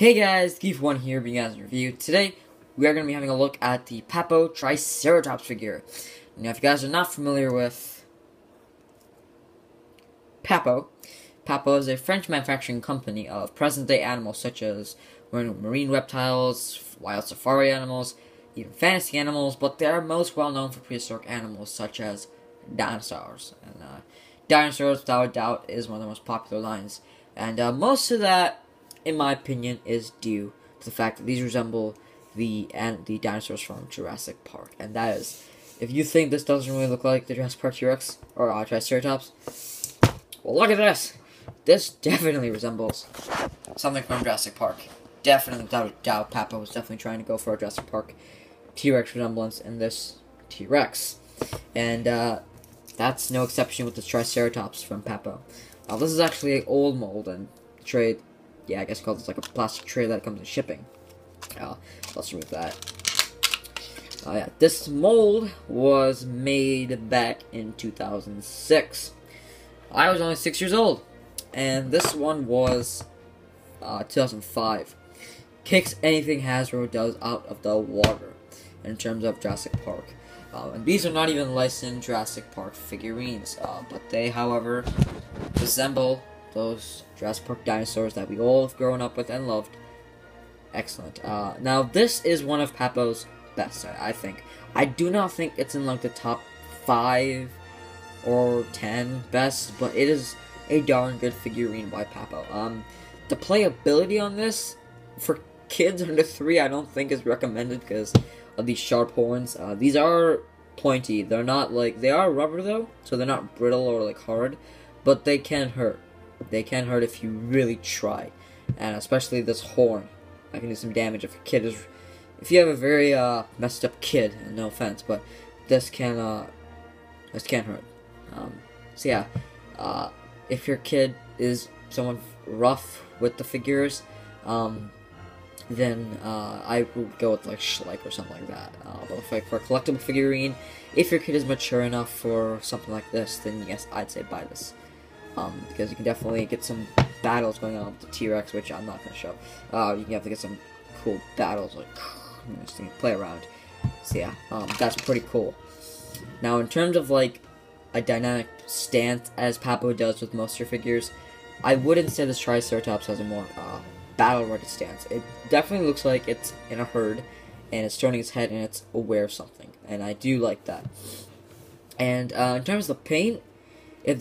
Hey guys, Geef1 here, bringing you guys a review. Today, we are going to be having a look at the Papo Triceratops figure. Now, if you guys are not familiar with Papo, Papo is a French manufacturing company of present-day animals such as marine reptiles, wild safari animals, even fantasy animals, but they are most well known for prehistoric animals such as dinosaurs. And dinosaurs, without a doubt, is one of the most popular lines. And most of that, in my opinion, is due to the fact that these resemble the dinosaurs from Jurassic Park. And that is, if you think this doesn't really look like the Jurassic Park T-Rex or Triceratops, well, look at this. This definitely resembles something from Jurassic Park. Definitely, without a doubt, Papo was definitely trying to go for a Jurassic Park T-Rex resemblance in this T-Rex. And that's no exception with the Triceratops from Papo. This is actually an old mold and trade. Yeah, I guess called this like a plastic tray that comes in shipping. Let's remove that. Yeah, this mold was made back in 2006. I was only 6 years old, and this one was 2005. Kicks anything Hasbro does out of the water in terms of Jurassic Park. And these are not even licensed Jurassic Park figurines, but they, however, resemble those Jurassic Park dinosaurs that we all have grown up with and loved. Excellent. Now, this is one of Papo's best, I think. I do not think it's in, like, the top 5 or 10 best, but it is a darn good figurine by Papo. The playability on this, for kids under 3, I don't think is recommended because of these sharp horns. These are pointy. They're not, like, they are rubber, though, so they're not brittle or, like, hard, but they can hurt. They can hurt if you really try, and especially this horn. I can do some damage if if you have a very messed up kid. And no offense, but this can hurt. So yeah, if your kid is someone rough with the figures, then I would go with like Schleich or something like that. But for a collectible figurine, if your kid is mature enough for something like this, then yes, I'd say buy this. Because you can definitely get some battles going on with the T-Rex, which I'm not going to show. You can have to get some cool battles, like, just to play around. So yeah, that's pretty cool. Now, in terms of, like, a dynamic stance, as Papo does with most of your figures, I wouldn't say this Triceratops has a more battle-ready stance. It definitely looks like it's in a herd, and it's turning its head, and it's aware of something. And I do like that. And in terms of the paint, if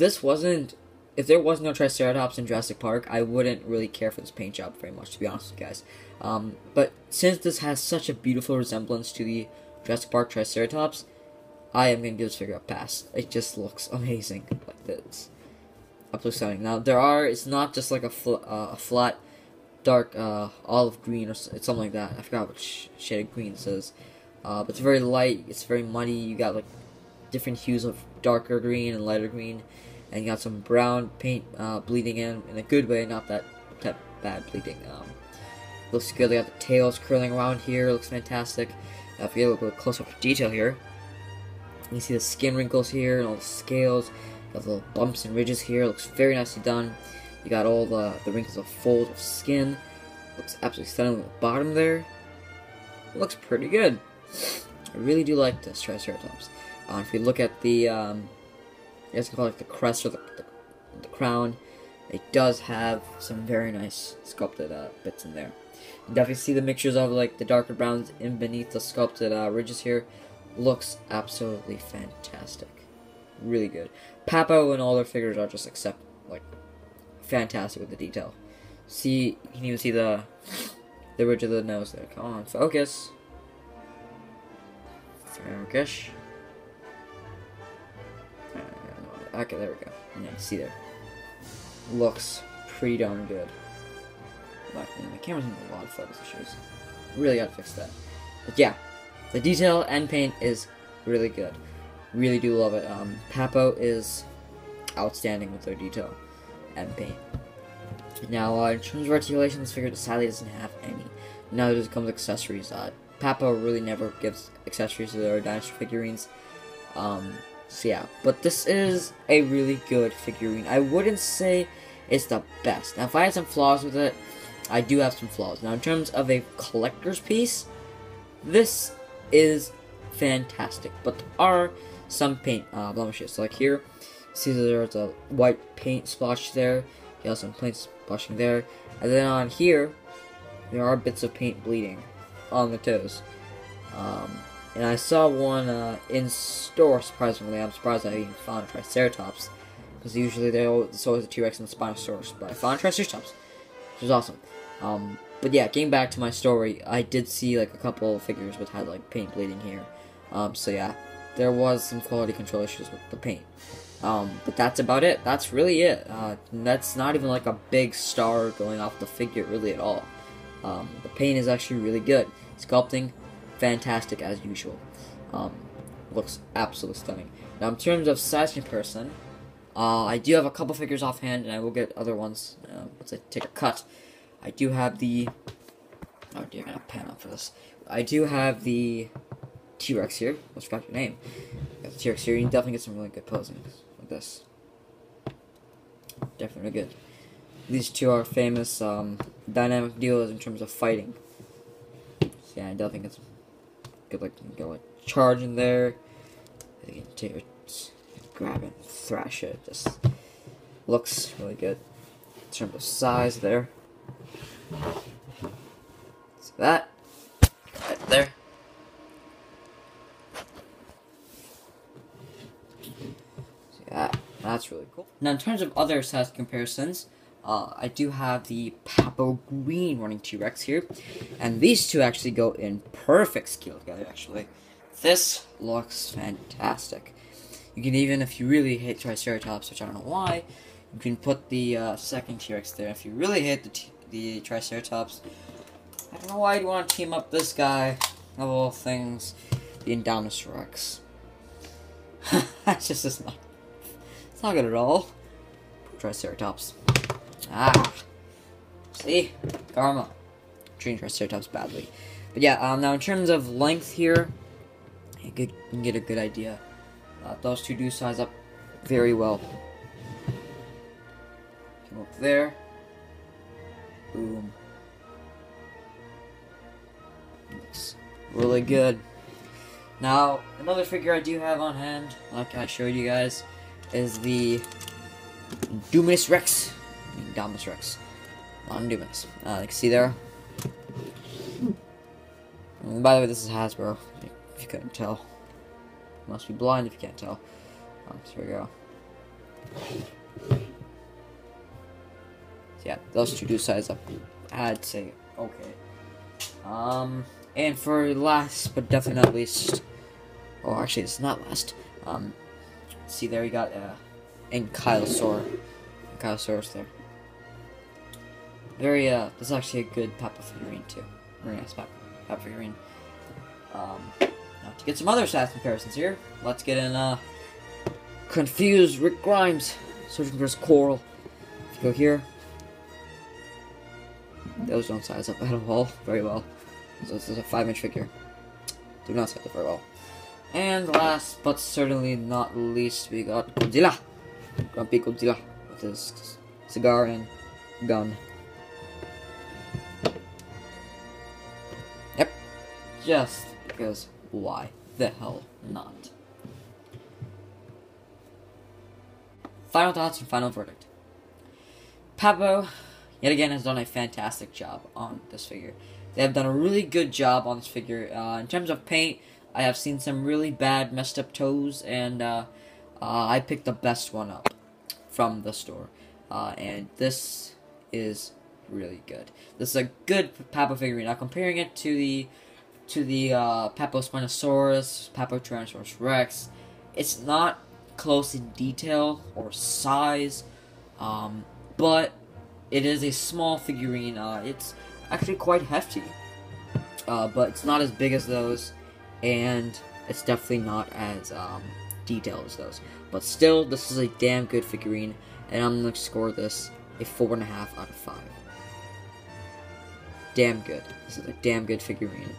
there was no Triceratops in Jurassic Park, I wouldn't really care for this paint job very much, to be honest with you guys. But since this has such a beautiful resemblance to the Jurassic Park Triceratops, I am going to give this figure a pass. It just looks amazing. Like this. Absolutely stunning. Now, it's not just like a flat, dark olive green or it's something like that. I forgot which shade of green this is. But it's very light, it's very muddy. You got like different hues of darker green and lighter green. And you got some brown paint bleeding in a good way, not that bad bleeding. Looks good. They got the tails curling around here. Looks fantastic. If you get a little close up of detail here, you can see the skin wrinkles here and all the scales. You got the little bumps and ridges here. Looks very nicely done. You got all the wrinkles of folds of skin. Looks absolutely stunning on the bottom there. Looks pretty good. I really do like this Triceratops. If you look at the I guess you can call it the crest or the crown. It does have some very nice sculpted bits in there. You definitely see the mixtures of like the darker browns in beneath the sculpted ridges here. Looks absolutely fantastic. Really good. Papo and all their figures are just fantastic with the detail. See, you can even see the ridge of the nose there. Come on, focus. Focus. Okay, there we go. Yeah, see there. Looks pretty darn good. But the camera's in a lot of focus issues. Really gotta fix that. But yeah, the detail and paint is really good. Really do love it. Papo is outstanding with their detail and paint. Now, in terms of articulation, this figure sadly doesn't have any. Now it comes with accessories. Papo really never gives accessories to their dinosaur figurines. So yeah, but this is a really good figurine. I wouldn't say it's the best. Now, if I had some flaws with it, I do have some flaws. Now, in terms of a collector's piece, this is fantastic, but there are some paint blemishes. So like here, see there's a white paint splotch there, you have some paint splotching there, and then on here, there are bits of paint bleeding on the toes. And I saw one in store, surprisingly. I'm surprised I even found a Triceratops, because usually it's always a T-Rex and the Spinosaurus, but I found a Triceratops, which is awesome. But yeah, getting back to my story, I did see like a couple of figures which had like paint bleeding here. So yeah, there was some quality control issues with the paint. But that's about it. That's really it. That's not even like a big star going off the figure really at all. The paint is actually really good. Sculpting, fantastic as usual. Looks absolutely stunning. Now in terms of size comparison, I do have a couple figures offhand, and I will get other ones once I take a cut. I do have the... Oh dear, I'm gonna pan up for this. I do have the T-Rex here. Let's forgot your name. Got the T-Rex here. You can definitely get some really good posing like this. Definitely good. These two are famous dynamic duos in terms of fighting. So yeah, I definitely get some good, like, you can go like charge in there. You can take it, grab it, thrash it. Just looks really good in terms of size there. So that right there. So yeah, that's really cool. Now in terms of other size comparisons, I do have the Papo Green running T-Rex here, and these two actually go in perfect scale together. Actually, this looks fantastic. You can even, if you really hate Triceratops, which I don't know why, you can put the second T-Rex there. If you really hate the Triceratops, I don't know why you'd want to team up this guy of all things, the Indominus Rex. That's just it's not good at all. Triceratops. Ah, see, karma. Treating Triceratops badly. But yeah, now in terms of length here, you can get a good idea. Those two do size up very well. Come up there. Boom. Looks really good. Now, another figure I do have on hand, like I showed you guys, is the Indominus Rex. Indominus Rex. Indominus. You can see there. And by the way, this is Hasbro, if you couldn't tell. You must be blind if you can't tell. So here we go. So yeah, those two do size up. I'd say okay. And for last, but definitely not least, oh, actually, it's not last. See there, we got Ankylosaurus there. Very, this is actually a good Papo figurine too. Very nice Papo figurine. Now to get some other size comparisons here, let's get in confused Rick Grimes searching for his coral. If you go here, those don't size up at all very well. So this is a 5-inch figure. Do not size up very well. And last but certainly not least, we got Godzilla. Grumpy Godzilla with his cigar and gun. Yep. Just because why the hell not? Final thoughts and final verdict. Papo, yet again, has done a fantastic job on this figure. They have done a really good job on this figure. In terms of paint, I have seen some really bad messed up toes, and I picked the best one up from the store. And this is really good. This is a good Papo figurine. Now comparing it to the Papo Spinosaurus, Papo Tyrannosaurus Rex, it's not close in detail or size, but it is a small figurine. It's actually quite hefty, but it's not as big as those, and it's definitely not as detailed as those. But still, this is a damn good figurine, and I'm gonna score this a 4.5 out of 5. Damn good. This is a damn good figurine.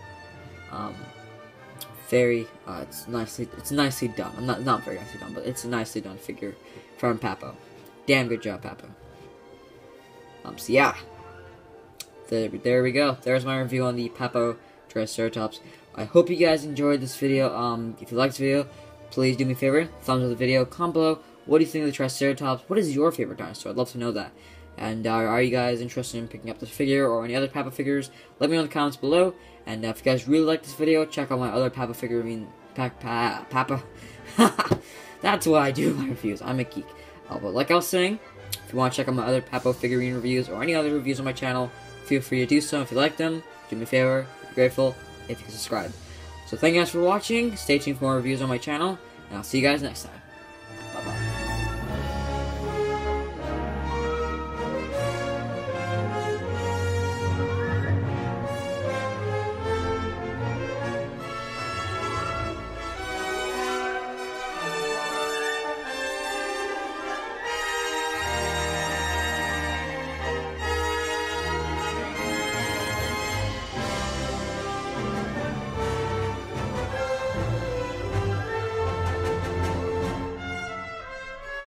It's nicely done. Not very nicely done, but it's a nicely done figure from Papo. Damn good job, Papo. So yeah, there we go. There's my review on the Papo Triceratops. I hope you guys enjoyed this video. If you liked this video, please do me a favor, thumbs up the video, comment below. What do you think of the Triceratops? What is your favorite dinosaur? I'd love to know that. And are you guys interested in picking up this figure or any other Papo figures? Let me know in the comments below. And if you guys really like this video, check out my other Papo figure. Papo. That's what I do in my reviews. I'm a geek. But like I was saying, if you want to check out my other Papo figurine reviews or any other reviews on my channel, feel free to do so. If you like them, do me a favor. I'd be grateful if you can subscribe. So thank you guys for watching. Stay tuned for more reviews on my channel, and I'll see you guys next time.